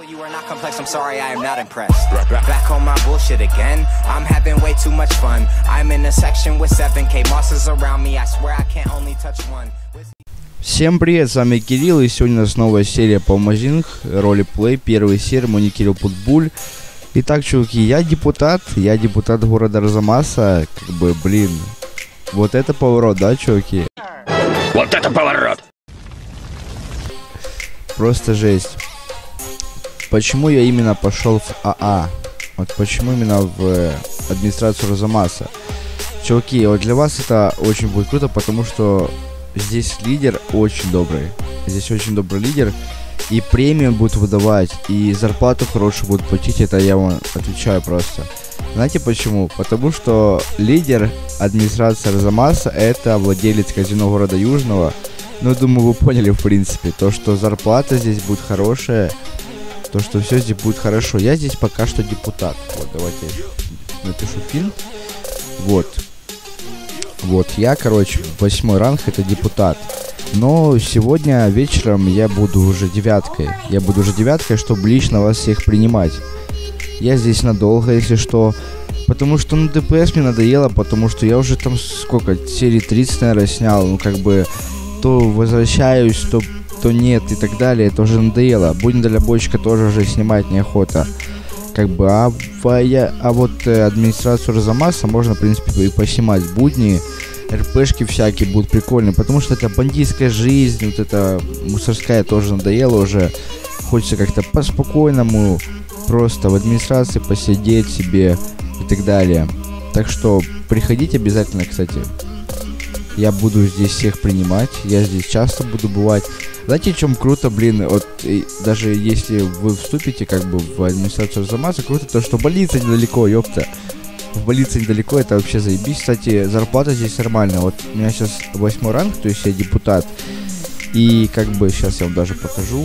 You are not complex, I'm sorry, I am not impressed. Back on my bullshit again. I'm having way too much fun. I'm in a section with 7K monsters around me. I swear I can't only touch one. Всем привет, с вами Кирилл, и сегодня у нас новая серия по Amazing, ролеплей, первая серия, мой ник Кирилл Путбуль. Итак, чуваки, я депутат города Арзамаса, как бы, блин, вот это поворот, да, чуваки? Вот это поворот! Просто жесть. Почему я именно пошел в АА? Вот почему именно в администрацию Арзамаса? Чуваки, вот для вас это очень будет круто, потому что здесь лидер очень добрый. Здесь очень добрый лидер. И премию будут выдавать, и зарплату хорошую будут платить, это я вам отвечаю просто. Знаете почему? Потому что лидер администрации Арзамаса это владелец казино города Южного. Ну, думаю, вы поняли, в принципе, то, что зарплата здесь будет хорошая, то, что все здесь будет хорошо. Я здесь пока что депутат. Вот, давайте напишу фильм. Вот, я, короче, 8 ранг, это депутат. Но сегодня вечером я буду уже девяткой. Чтобы лично вас всех принимать. Я здесь надолго, если что. Потому что, ну, ДПС мне надоело, потому что я уже там, сколько, серии 30, наверное, снял. Ну, как бы, то возвращаюсь, то нет и так далее. Это уже надоело. Будни дальнобойщика тоже уже снимать неохота. Как бы, а вот администрацию Арзамаса можно, в принципе, и поснимать будни. РПшки всякие будут прикольные, потому что это бандитская жизнь, вот эта мусорская тоже надоела уже. Хочется как-то по-спокойному, просто в администрации посидеть себе и так далее. Так что приходите обязательно, кстати. Я буду здесь всех принимать, я здесь часто буду бывать. Знаете, в чем круто, блин, вот даже если вы вступите как бы в администрацию Арзамаса, круто то, что больница недалеко, ёпта. В больнице недалеко, это вообще заебись. Кстати, зарплата здесь нормальная. Вот у меня сейчас 8 ранг, то есть я депутат. И как бы сейчас я вам даже покажу.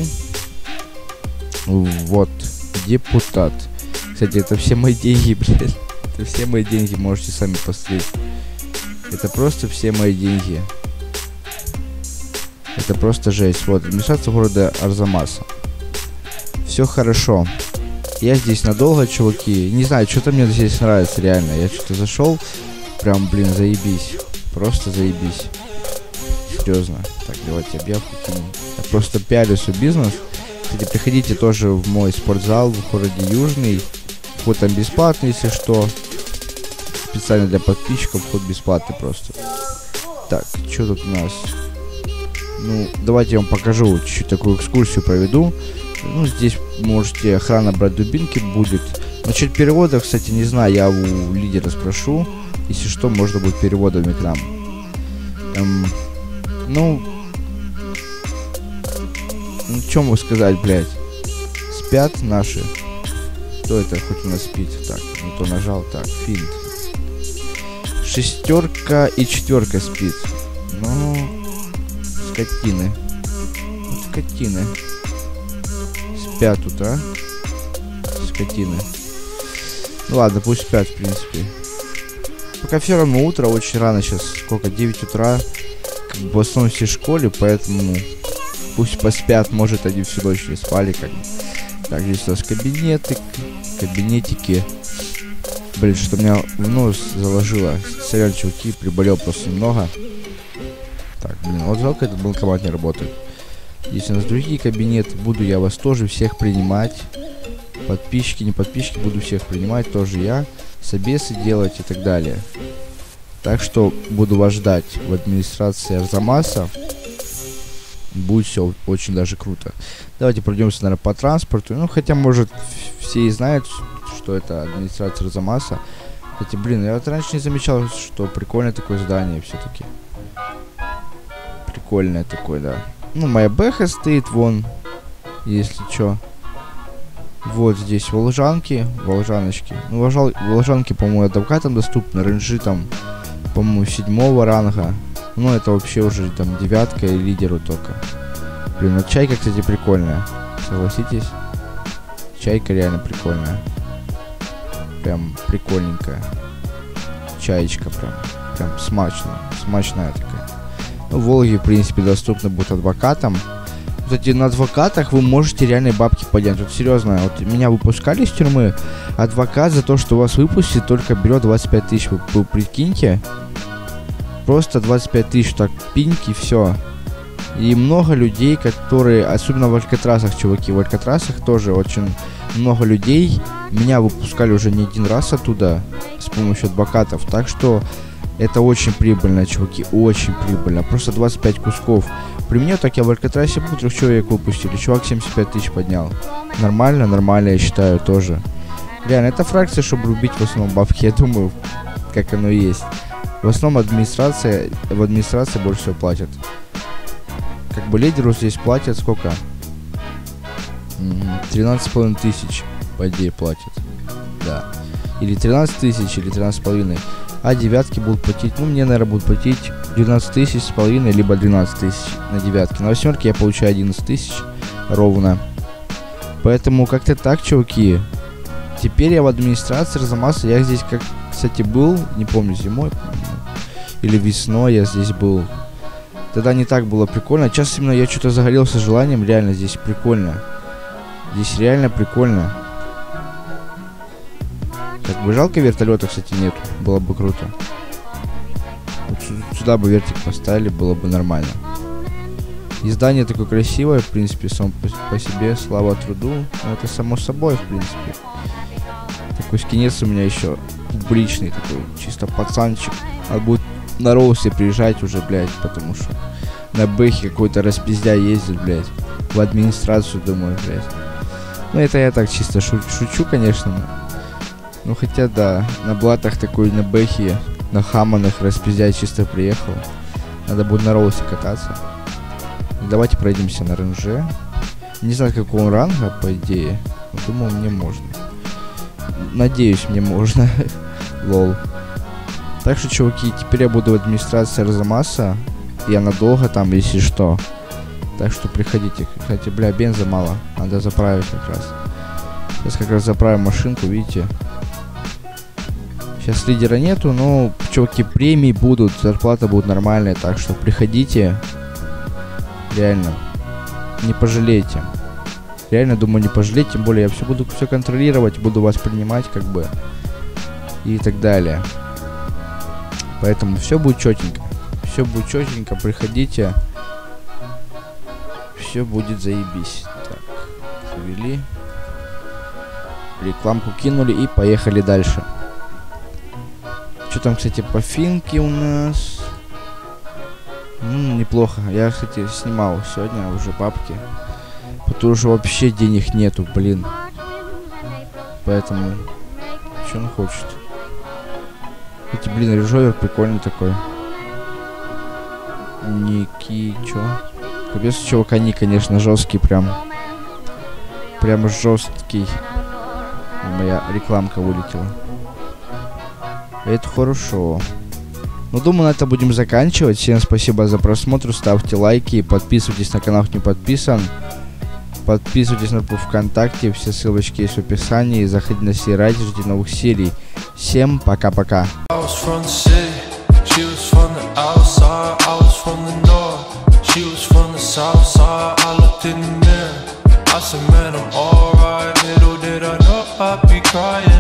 Вот, депутат. Кстати, это все мои деньги, блядь. Это все мои деньги, можете сами посмотреть. Это просто все мои деньги. Это просто жесть. Вот, администрация города Арзамаса. Все хорошо. Я здесь надолго, чуваки. Не знаю, что-то мне здесь нравится, реально. Я что-то зашел. Прям, блин, заебись. Просто заебись. Серьезно. Так, давайте объявку кинем. Я просто пиарю свой бизнес. Кстати, приходите тоже в мой спортзал в городе Южный. Вход там бесплатный, если что. Специально для подписчиков вход бесплатный просто. Так, что тут у нас? Ну, давайте я вам покажу, чуть-чуть такую экскурсию проведу. Ну, здесь можете охрана брать, дубинки будет. Насчет перевода, кстати, не знаю, я у лидера спрошу. Если что, можно будет переводами к нам. Ну, что могу сказать, блядь? Спят наши. Кто это хоть у нас спит? Так, не то нажал. Так, финт. 6 и 4 спит. Ну, скотины. Скотины. Спят тут, а? Скотины. Ну ладно, пусть спят, в принципе. Пока все равно утро, очень рано сейчас. Сколько? 9 утра. Как бы в основном все в школе, поэтому пусть поспят. Может, они всю ночь не спали, как бы. Так, здесь у нас кабинетики. Блин, что меня в нос заложило. Сорян, чуваки, приболел просто немного. Так, блин, вот жалко, этот банкомат не работает. Если у нас другие кабинеты, буду я вас тоже всех принимать. Подписчики, не подписчики, буду всех принимать, тоже я. Собесы делать и так далее. Так что буду вас ждать в администрации Арзамаса. Будет все очень даже круто. Давайте пройдемся, наверное, по транспорту. Ну, хотя, может, все и знают, что это администрация Арзамаса. Кстати, блин, я вот раньше не замечал, что прикольное такое здание все-таки. Прикольное такое, да. Ну, моя бэха стоит, вон, если чё. Вот здесь волжанки, волжаночки. Ну, волжанки, по-моему, адвокатам доступны. Ренжи там, по-моему, 7 ранга. Ну, это вообще уже там 9 и лидеру только. Блин, ну чайка, кстати, прикольная. Согласитесь? Чайка реально прикольная. Прям прикольненькая. Чаечка прям смачная такая. Ну, Волги, в принципе, доступны будут адвокатам. Вот эти на адвокатах вы можете реальные бабки поднять. Вот серьезно, вот меня выпускали из тюрьмы, адвокат за то, что вас выпустит, только берет 25 тысяч. Вы прикиньте, просто 25 тысяч, так пиньки, все. И много людей, которые, особенно в Алькатрасах, чуваки, в Алькатрасах тоже очень много людей. Меня выпускали уже не один раз оттуда с помощью адвокатов. Так что это очень прибыльно, чуваки, очень прибыльно. Просто 25 кусков. При мне так я в Алькатрасе был, 3 человек выпустили. Чувак 75 тысяч поднял. Нормально, нормально, я считаю, тоже. Реально, это фракция, чтобы рубить в основном бабки, я думаю, как оно и есть. В основном в администрации больше всего платят. Как бы лидеру здесь платят сколько? 13,5 тысяч, по идее, платят. Да. Или 13 тысяч, или 13,5. А девятки будут платить, ну, мне, наверное, будут платить 12 тысяч с половиной, либо 12 тысяч на девятки. На восьмерке я получаю 11 тысяч ровно. Поэтому как-то так, чуваки. Теперь я в администрации Арзамаса. Я здесь, как, кстати, был, не помню, зимой, или весной я здесь был. Тогда не так было прикольно. Сейчас именно я что-то загорелся желанием. Реально здесь прикольно. Здесь реально прикольно. Как бы жалко, вертолета, кстати, нету. Было бы круто. Вот сюда бы вертик поставили, было бы нормально. И здание такое красивое, в принципе, сам по себе. Слава труду. Но это само собой, в принципе. Такой скинец у меня еще публичный, такой чисто пацанчик. Надо будет на роусе приезжать уже, блядь, потому что на бэхе какой-то распиздя ездит, блядь, в администрацию, думаю, блядь. Ну, это я так чисто шучу, конечно. Ну, хотя, да, на блатах такой, на бэхе, на хаманах распиздя чисто приехал. Надо будет на роусе кататься. Давайте пройдемся на ренже. Не знаю, какого ранга, по идее. Но думаю, мне можно. Надеюсь, мне можно. Лол. Так что, чуваки, теперь я буду в администрации Арзамаса. Я надолго там, если что. Так что приходите. Кстати, бля, бенза мало. Надо заправить как раз. Сейчас как раз заправим машинку, видите. Сейчас лидера нету, но, чуваки, премии будут, зарплата будет нормальная. Так что приходите. Реально. Не пожалейте. Реально, думаю, не пожалеть. Тем более, я все буду все контролировать, буду вас принимать, как бы. И так далее. Поэтому все будет четенько. Все будет четенько, приходите. Все будет заебись. Так, завели. Рекламку кинули и поехали дальше. Что там, кстати, по финке у нас? Неплохо. Я, кстати, снимал сегодня уже бабки. Потому что вообще денег нету, блин. Поэтому, что он хочет? Эти, блин, режовер прикольный такой. Ники, чё? Капец, чувак, они, конечно, жесткий прям. Прям жесткий. Моя рекламка вылетела. Это хорошо. Ну, думаю, на это будем заканчивать. Всем спасибо за просмотр. Ставьте лайки. Подписывайтесь на канал, кто не подписан. Подписывайтесь на группу ВКонтакте. Все ссылочки есть в описании. Заходите на Сейрайте, ждите новых серий. Всем пока-пока. I said, man, I'm alright. Little did I know I'd be crying.